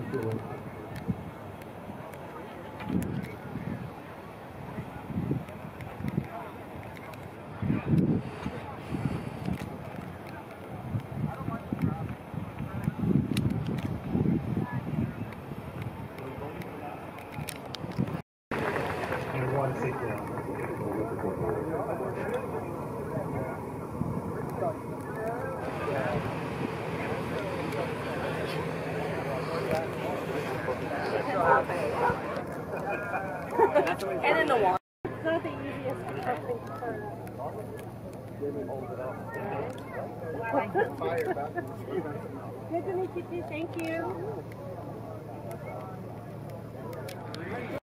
And in the water. It's not the easiest thing to turn. Good to meet you too. Thank you.